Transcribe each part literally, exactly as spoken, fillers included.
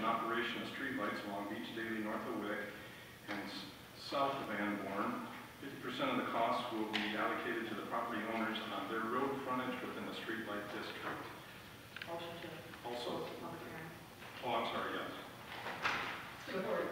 and operation of streetlights along Beech Daly north of Wick and south of Van Born. fifty percent of the cost will be allocated to the property owners on their road frontage within the streetlight district. Motion to Also, close the public hearing. oh, I'm sorry, yes. Support.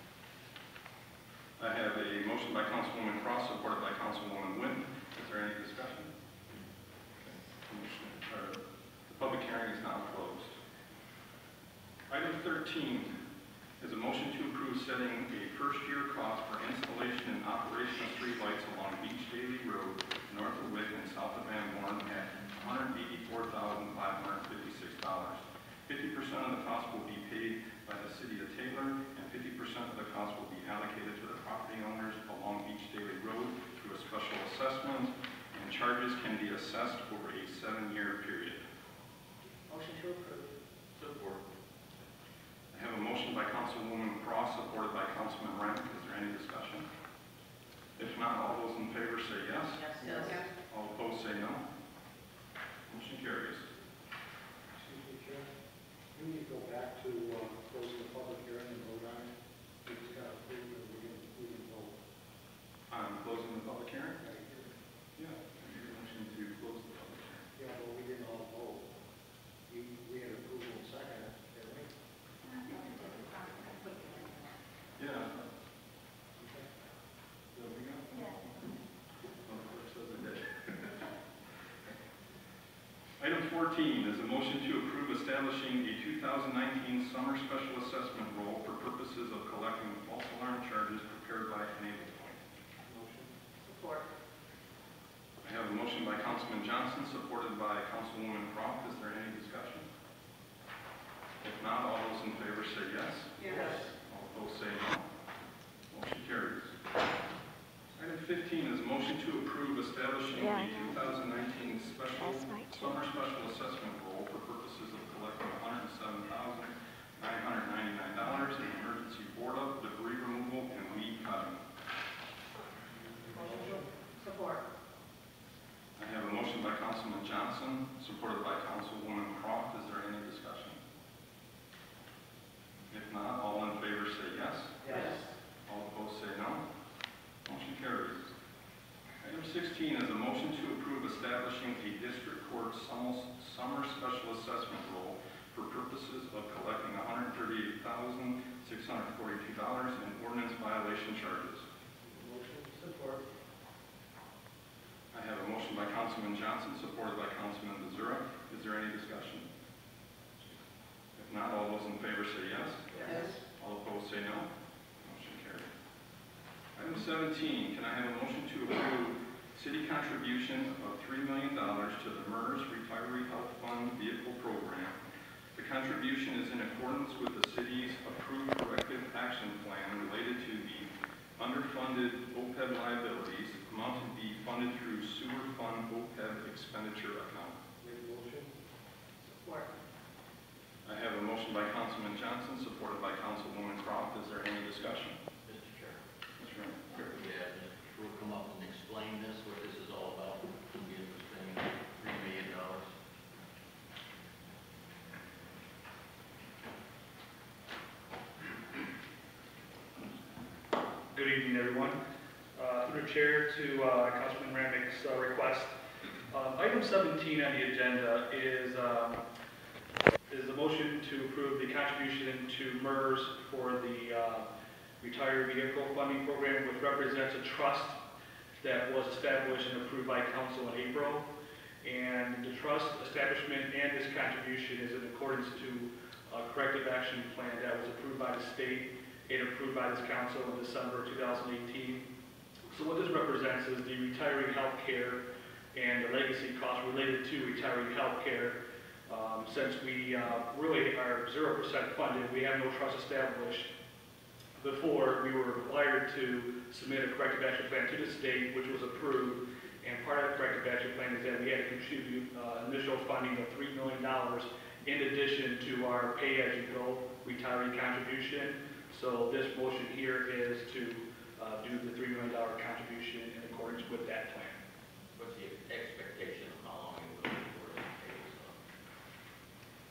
I have a motion by Councilwoman Cross, supported by Councilwoman Wick. Is there any discussion? Motion, or, the public hearing is now closed. Item thirteen is a motion to approve setting a first-year cost for installation and operation of streetlights along Beech Daly Road, north of Wick and south of Van Born at one hundred eighty-four thousand five hundred fifty-six dollars. fifty percent of the cost will be paid by the City of Taylor, and fifty percent of the cost will be allocated to the property owners along Beech Daly Road through a special assessment, and charges can be assessed over a seven-year period. Motion to approve. Support. I have a motion by Councilwoman Cross, supported by Councilman Rennick. Is there any discussion? If not, all those in favor say yes. Yes. Yes. All opposed say no. Motion carries. Excuse me, Chair. We need to go back to uh, close the public hearing and vote on it. We just got approved and we can, we can vote. I'm closing the public hearing. Right here. Yeah. I need a motion to close the public hearing. Yeah, but we didn't all vote. We, we had approval second, didn't we? Yeah. Okay. There we go. Yes. Well, the clerk says it did. Item fourteen is a motion to approve establishing a two thousand nineteen summer special assessment roll for purposes of collecting false alarm charges prepared by Enable Point. Motion. Support. I have a motion by Councilman Johnson, supported by Councilwoman Croft. Is there any discussion? If not, all those in favor say yes. Yes. All opposed say no. Motion carries. Item fifteen is a motion to approve establishing Yeah, a two thousand nineteen special That's right. summer special assessment roll for purposes of collecting one hundred seven thousand nine hundred ninety-nine dollars in emergency board up, debris removal, and weed cutting. Motion. Support. I have a motion by Councilman Johnson, supported by Councilwoman Croft. Is there any discussion? If not, all in favor say yes. Yes. All opposed say no. Motion carries. Item sixteen is a motion to approve establishing a district court summer summer special assessment roll for purposes of collecting one hundred thirty-eight thousand six hundred forty-two dollars in ordinance violation charges. Motion. Support. I have a motion by Councilman Johnson, supported by Councilman Mazura. Is there any discussion? If not, all those in favor say yes. Yes. All opposed say no. Motion carried. Item seventeen, can I have a motion to approve city contribution of three million dollars to the MERS Retiree Health Fund Vehicle Program? The contribution is in accordance with the city's approved corrective action plan related to the underfunded O P E B liabilities, amount to be funded through sewer fund O P E B expenditure account. Make a motion. Support. I have a motion by Councilman Johnson, supported by Councilwoman Croft. Is there any discussion? Mister Chair. Mister Renner. Yeah, we'll come up and explain this, what this is all about. It'll be interesting. Three million dollars. Good evening, everyone. Uh, through the chair to uh, Councilman Ramick's uh, request. Uh, item seventeen on the agenda is um, is the motion to approve the contribution to MERS for the uh, Retiree Vehicle Funding Program, which represents a trust that was established and approved by council in April. And the trust establishment and this contribution is in accordance to a corrective action plan that was approved by the state and approved by this council in December two thousand eighteen. So what this represents is the retiree health care and the legacy costs related to retiree health care. Um, since we uh, really are zero percent funded, we have no trust established. Before, we were required to submit a corrective action plan to the state, which was approved. And part of the corrective action plan is that we had to contribute uh, initial funding of three million dollars in addition to our pay-as-you-go retiree contribution. So this motion here is to uh, do the three million dollars contribution in accordance with that plan. What's the expectation of how long it will be before it pays off? Uh,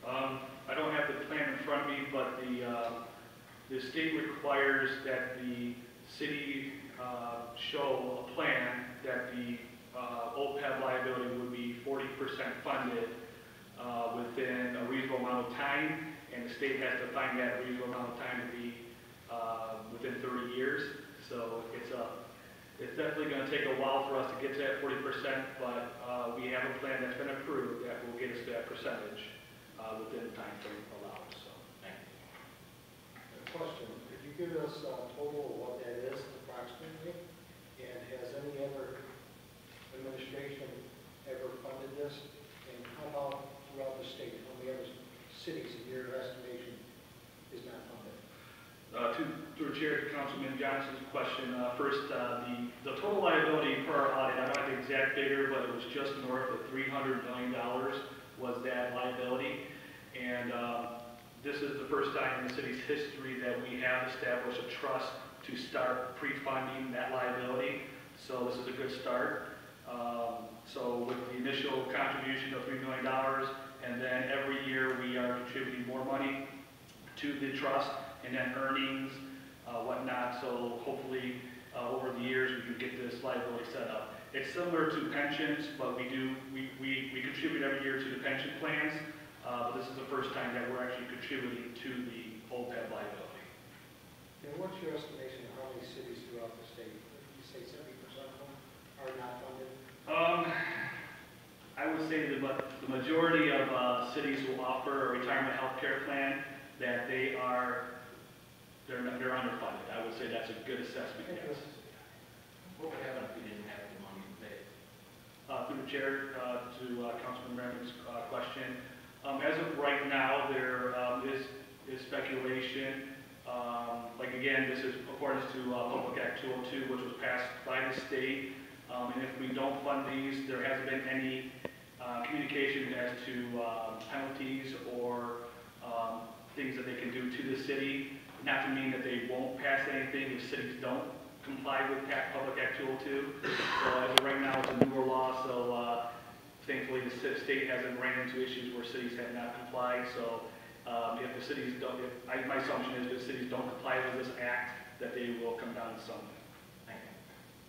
Um, I don't have the plan in front of me, but the, uh, the state requires that the city, uh, show a plan that the, uh, O P E B liability would be forty percent funded, uh, within a reasonable amount of time, and the state has to find that reasonable amount of time to be, uh, within thirty years. So it's a, it's definitely gonna take a while for us to get to that forty percent, but, uh, we have a plan that's been approved that will get us to that percentage, uh, within the time frame allowed, so. Thank you. Question, could you give us a total of what that is approximately? And has any other administration ever funded this? And how about throughout the state? How many other cities, in your estimation, is not funded? Uh, to, through Chair to Councilman Johnson's question, uh, first, uh, the, the total liability per our audit, I don't have the exact figure, but it was just north of three hundred million dollars was that liability. And, uh, this is the first time in the city's history that we have established a trust to start pre-funding that liability. So this is a good start. Um, so with the initial contribution of three million dollars, and then every year we are contributing more money to the trust, and then earnings, uh, whatnot. So hopefully, uh, over the years, we can get this liability set up. It's similar to pensions, but we do, we, we, we contribute every year to the pension plans. Uh, but this is the first time that we're actually contributing to the O P E B liability. And what's your estimation of how many cities throughout the state? You say seventy percent of them are not funded? Um, I would say the, ma- the majority of uh, cities will offer a retirement health care plan that they are, they're, not- they're underfunded. I would say that's a good assessment, yes. What would happen if we didn't have the money to pay? Uh, through the chair, uh, to uh, Councilman Remick's uh, question, um, as of right now, there um, is, is speculation. Um, like again, this is according to uh, Public Act two oh two, which was passed by the state. Um, and if we don't fund these, there hasn't been any uh, communication as to uh, penalties or um, things that they can do to the city. Not to mean that they won't pass anything if cities don't comply with Public Act two oh two. So as of right now, it's a newer law, so uh, thankfully the ci- state hasn't ran into issues where cities have not complied. So um, if the cities don't, if, I, my assumption is if the cities don't comply with this act, that they will come down to something. Thank you.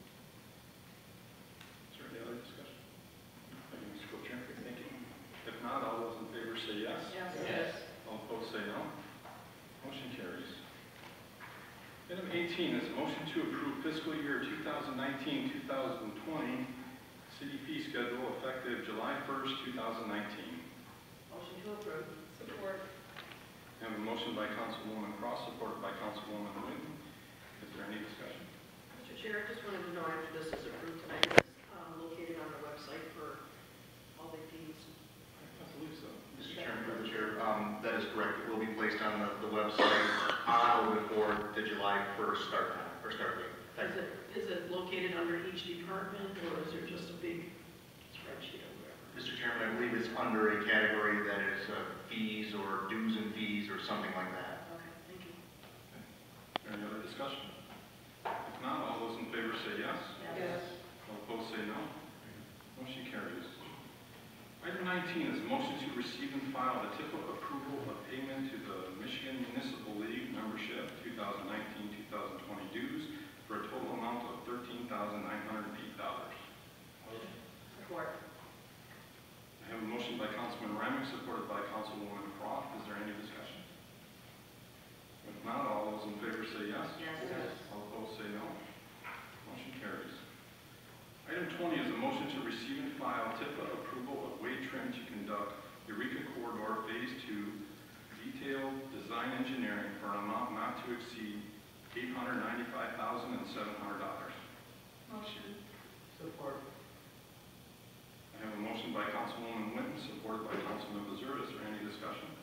Is there any other discussion? Thank you, Mister Co-Chair. Thank you. If not, all those in favor say yes. Yes. All opposed say no. Motion carries. Item eighteen is a motion to approve fiscal year two thousand nineteen to two thousand twenty city fee schedule effective July first, two thousand nineteen. Motion to approve. Support. I have a motion by Councilwoman Cross, supported by Councilwoman Witten. Is there any discussion? Mister Chair, I just wanted to know after this is approved tonight, it's um, located on the website for all the fees. I believe so. Mister Chairman, through the chair, um, that is correct. It will be placed on the, the website on or before the July first start time, or start date. Is it, is it located under each department, or is there just a big spreadsheet or whatever? Mister Chairman, I believe it's under a category that is uh, fees or dues and fees or something like that. Okay, thank you. Is there any other discussion? If not, all those in favor say yes. All opposed say no. Motion carries. Item nineteen is a motion to receive and file the T I P A approval of payment to the Michigan Municipal League membership two thousand nineteen to two thousand twenty dues for a total amount of thirteen thousand nine hundred eight dollars. Support. I have a motion by Councilman Remick, supported by Councilwoman Croft. Is there any discussion? If not, all those in favor say yes. Yes. All opposed say no. Motion carries. Item twenty is a motion to receive and file T I P A approval of Wade Trim to conduct Eureka Corridor Phase Two detailed design engineering for an amount not to exceed eight hundred ninety-five thousand seven hundred dollars. Motion. Support. I have a motion by Councilwoman Witten, supported by Councilman Bazur. Is there any discussion?